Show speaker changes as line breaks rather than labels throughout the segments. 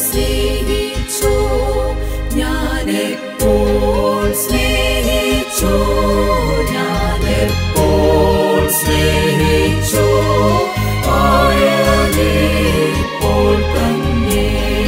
സ്നേഹിച്ചോ ഞാനെപ്പോൾ സ്നേഹിച്ചോ ഞാനെപ്പോൾ സ്നേഹിച്ചോ ആയപ്പോൾ തന്നെ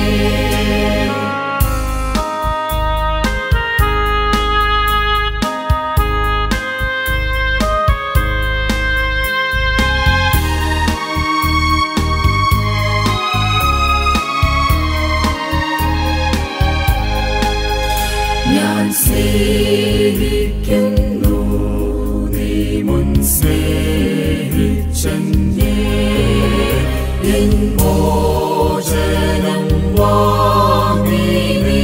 ഞാൻ സ്നേഹിക്കുന്നു നീ മുൻ സ്നേഹിച്ചെന്നെ എൻ മോചനം വാങ്ങി നീ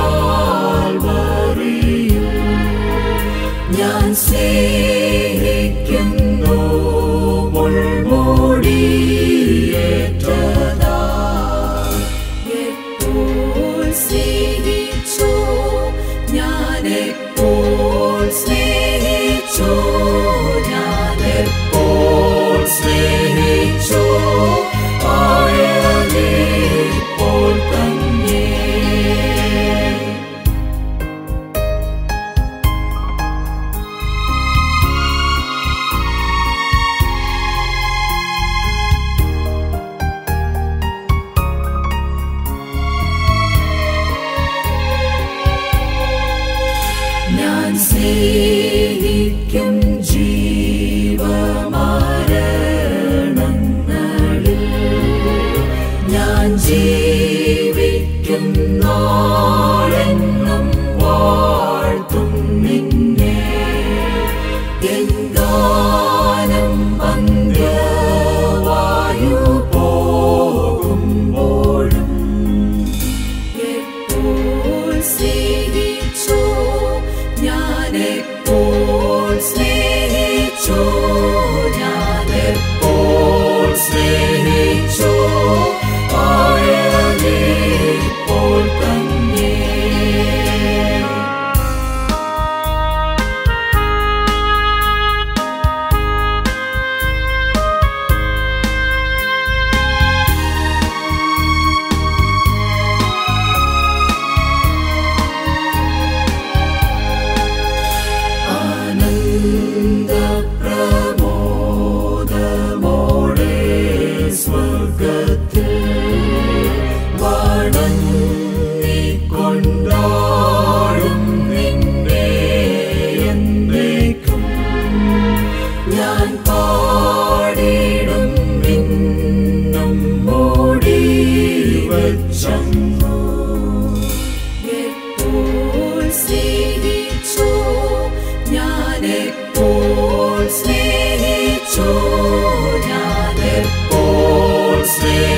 കാൽവറിയിൽ ഞാൻ സ്നേഹിക്കുന്നു മുൾമുടിയേറ്റതാ എപ്പോൾ സ്നേഹിച്ചോ ഞാനെപ്പോൾ സ്നേഹിച്ചോ ഞാനെപ്പോൾ സ്നേഹിച്ചോ ആയപ്പോൾ തന്നെ ഞാൻ സ്നേഹിക്കും ജീവമരണങ്ങളിൽ ഞാൻ ജീവിക്കും നാളെന്നും വാഴ്ത്തും നിന്നെ എൻ ഗാനം അന്ത്യവായു പോകുമ്പോഴും എപ്പോൾ സ്നേഹിച്ചോ ഞാനെപ്പോൾ സ്നേഹിച്ചോ ഞാനെപ്പോൾ സ്നേഹിച്ചോ ആയപ്പോൾ തന്നെ പ്രമോദമോടെ സ്വർഗത്തിൽ വണങ്ങിക്കൊണ്ടാടും നിന്നെ എന്നേക്കും ഞാൻ പാടിടും നിന്നും മൂടി വച്ചങ്ങു എപ്പോൾ സ്നേഹിച്ചോ ഞാനെപ്പോൾ സ്നേഹിച്ചോ ഞാനെപ്പോൾ സ്നേഹിച്ചോ